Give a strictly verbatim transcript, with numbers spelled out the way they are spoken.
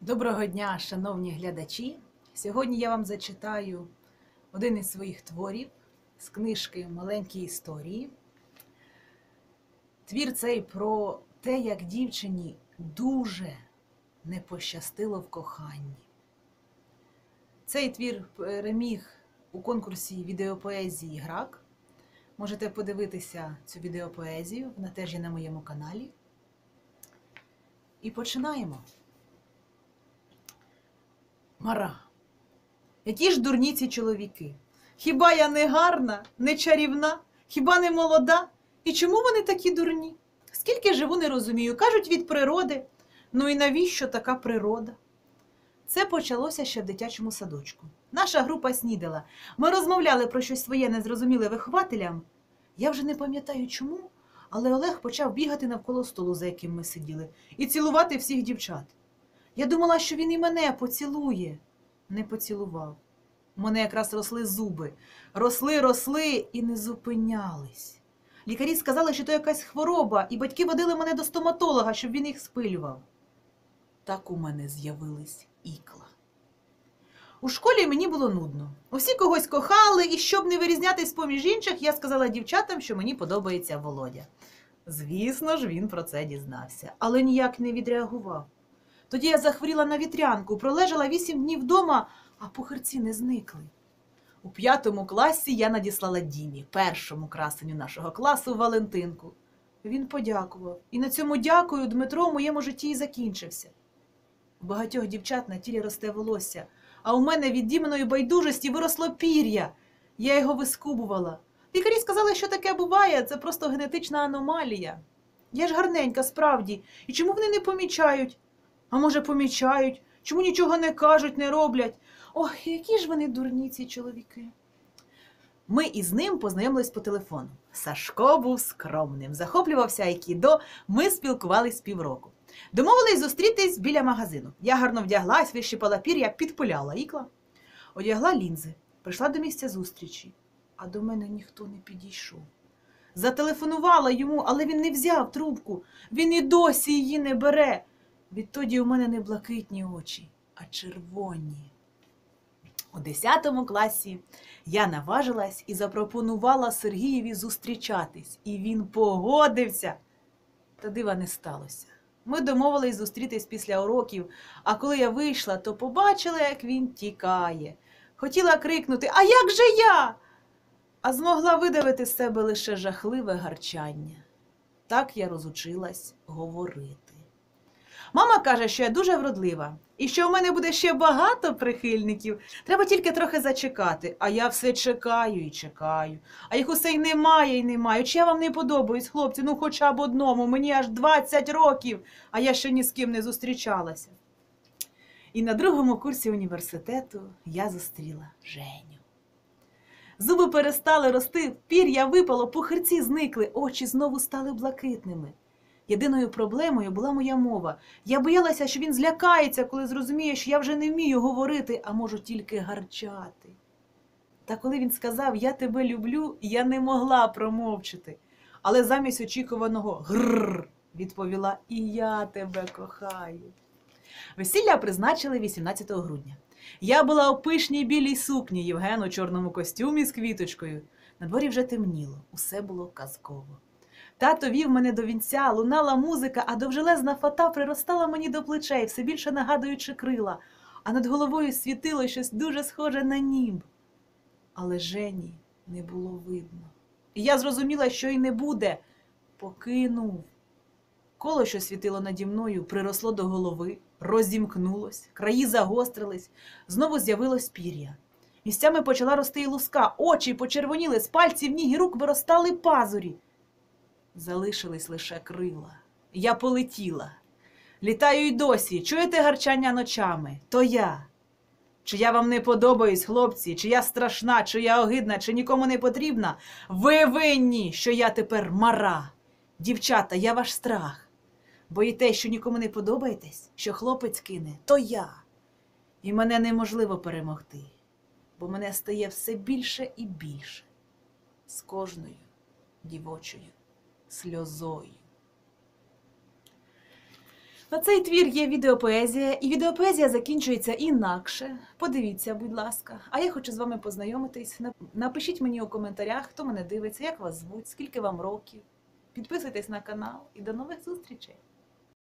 Доброго дня, шановні глядачі! Сьогодні я вам зачитаю один із своїх творів з книжки «Маленькі історії». Твір цей про те, як дівчині дуже не пощастило в коханні. Цей твір переміг у конкурсі відеопоезії «Грак». Можете подивитися цю відеопоезію, вона теж є на моєму каналі. І починаємо. Мара. Які ж дурні ці чоловіки? Хіба я не гарна, не чарівна, хіба не молода? І чому вони такі дурні? Скільки живу, не розумію. Кажуть, від природи. Ну і навіщо така природа? Це почалося ще в дитячому садочку. Наша група снідала. Ми розмовляли про щось своє незрозуміле вихователям. Я вже не пам'ятаю чому, але Олег почав бігати навколо столу, за яким ми сиділи, і цілувати всіх дівчат. Я думала, що він і мене поцілує. Не поцілував. У мене якраз росли зуби. Росли, росли і не зупинялись. Лікарі сказали, що то якась хвороба, і батьки водили мене до стоматолога, щоб він їх спилював. Так у мене з'явились ікла. У школі мені було нудно. Усі когось кохали, і щоб не вирізнятись поміж інших, я сказала дівчатам, що мені подобається Володя. Звісно ж, він про це дізнався, але ніяк не відреагував. Тоді я захворіла на вітрянку, пролежала вісім днів вдома, а пухирці не зникли. У п'ятому класі я надіслала Дімі, першому красеню нашого класу, Валентинку. Він подякував. І на цьому дякую Дмитро в моєму житті і закінчився. У багатьох дівчат на тілі росте волосся, а у мене від Діминої байдужості виросло пір'я. Я його вискубувала. Лікарі сказали, що таке буває, це просто генетична аномалія. Я ж гарненька, справді, і чому вони не помічають? А може, помічають? Чому нічого не кажуть, не роблять? Ох, які ж вони дурні, ці чоловіки. Ми із ним познайомились по телефону. Сашко був скромним, захоплювався айкідо, ми спілкувались півроку. Домовились зустрітись біля магазину. Я гарно вдяглась, вищипала пір'я, підпуляла ікла. Одягла лінзи, прийшла до місця зустрічі, а до мене ніхто не підійшов. Зателефонувала йому, але він не взяв трубку, він і досі її не бере. Відтоді у мене не блакитні очі, а червоні. У десятому класі я наважилась і запропонувала Сергієві зустрічатись. І він погодився. Та дива не сталося. Ми домовились зустрітись після уроків, а коли я вийшла, то побачила, як він тікає. Хотіла крикнути «А як же я?!» А змогла видавити з себе лише жахливе гарчання. Так я розучилась говорити. Мама каже, що я дуже вродлива, і що у мене буде ще багато прихильників. Треба тільки трохи зачекати. А я все чекаю і чекаю. А їх усе й немає, і немає. Чи я вам не подобаюсь, хлопці? Ну хоча б одному. Мені аж двадцять років, а я ще ні з ким не зустрічалася. І на другому курсі університету я зустріла Женю. Зуби перестали рости, пір'я випало, пухирці зникли, очі знову стали блакитними. Єдиною проблемою була моя мова. Я боялася, що він злякається, коли зрозуміє, що я вже не вмію говорити, а можу тільки гарчати. Та коли він сказав «я тебе люблю», я не могла промовчати. Але замість очікуваного «грррр» відповіла «і я тебе кохаю». Весілля призначили вісімнадцятого грудня. Я була у пишній білій сукні, Євген у чорному костюмі з квіточкою. На дворі вже темніло, усе було казково. Тато вів мене до вінця, лунала музика, а довжелезна фата приростала мені до плечей, все більше нагадуючи крила, а над головою світило щось дуже схоже на німб. Але Жені не було видно. І я зрозуміла, що й не буде. Покинув. Коло, що світило наді мною, приросло до голови, розімкнулось, краї загострились, знову з'явилось пір'я. Місцями почала рости і луска, очі почервоніли, з пальців ніг і рук виростали пазурі. Залишились лише крила. Я полетіла. Літаю й досі. Чуєте гарчання ночами? То я. Чи я вам не подобаюсь, хлопці? Чи я страшна, чи я огидна, чи нікому не потрібна? Ви винні, що я тепер мара. Дівчата, я ваш страх. Боїтесь, що нікому не подобаєтесь? Що хлопець кине? То я. І мене неможливо перемогти. Бо мене стає все більше і більше. З кожною дівочою сльозою. На цей твір є відеопоезія, і відеопоезія закінчується інакше. Подивіться, будь ласка. А я хочу з вами познайомитись. Напишіть мені у коментарях, хто мене дивиться, як вас звуть, скільки вам років. Підписуйтесь на канал і до нових зустрічей!